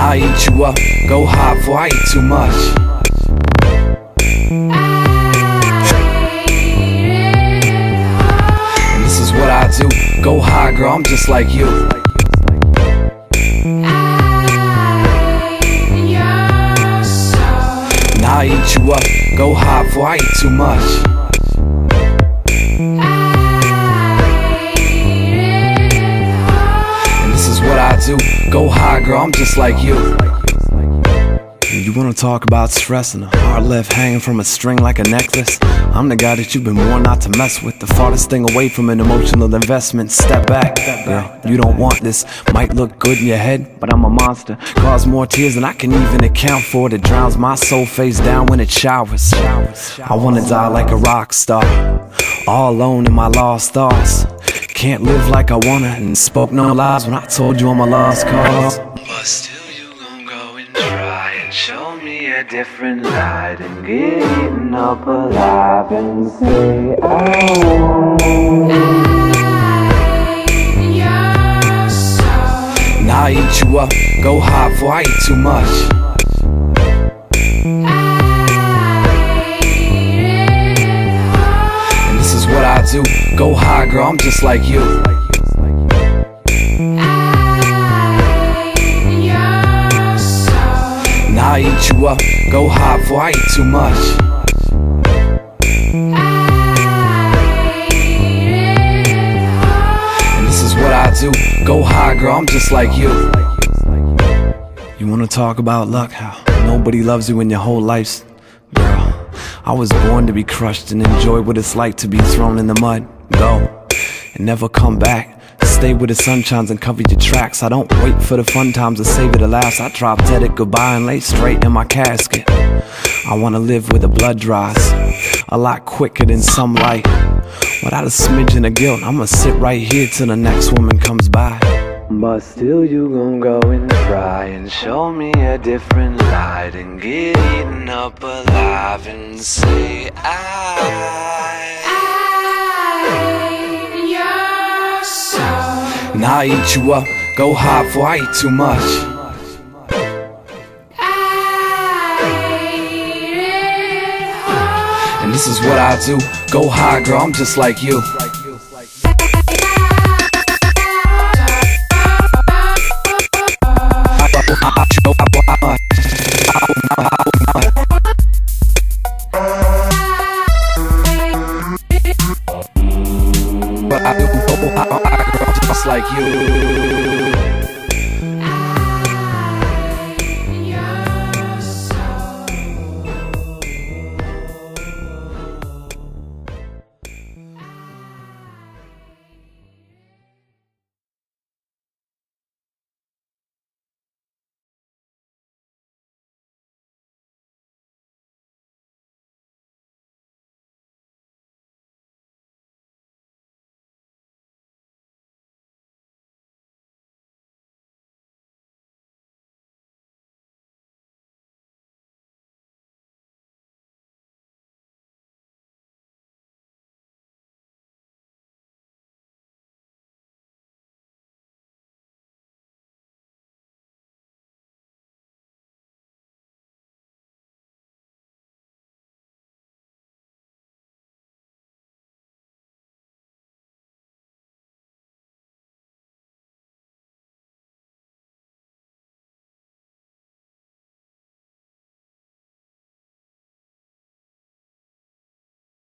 Now I eat you up, go high before I eat too much. And this is what I do, go high girl, I'm just like you. Now I eat you up, go high before I eat too much. And this is what I do, go high girl, I'm just like you. You wanna talk about stress and a heart left hanging from a string like a necklace? I'm the guy that you've been warned not to mess with. The farthest thing away from an emotional investment. Step back, girl, you don't want this. Might look good in your head, but I'm a monster. Cause more tears than I can even account for. That drowns my soul face down when it showers. I wanna die like a rock star, all alone in my lost thoughts. Can't live like I wanna, and spoke no lies when I told you I'm a lost cause. But still you gon' go and try and show me a different light, and get eaten up alive and say Now I eat you up, go high before I eat too much. And this is what I do, go high girl, I'm just like you. Now I eat you up, go high before I eat too much. And this is what I do, go high girl, I'm just like you. You wanna talk about luck, how nobody loves you in your whole life? Girl, I was born to be crushed and enjoy what it's like to be thrown in the mud. Go, and never come back. Stay where the sun shines and cover your tracks. I don't wait for the fun times to save it to last. I drop dead at goodbye and lay straight in my casket. I wanna live where the blood dries a lot quicker than some light. Without a smidgen of guilt, I'ma sit right here till the next woman comes by. But still you gon' go and try and show me a different light, and get eaten up alive and say Now I eat you up, go high before I eat too much. And this is what I do, go high girl, I'm just like you.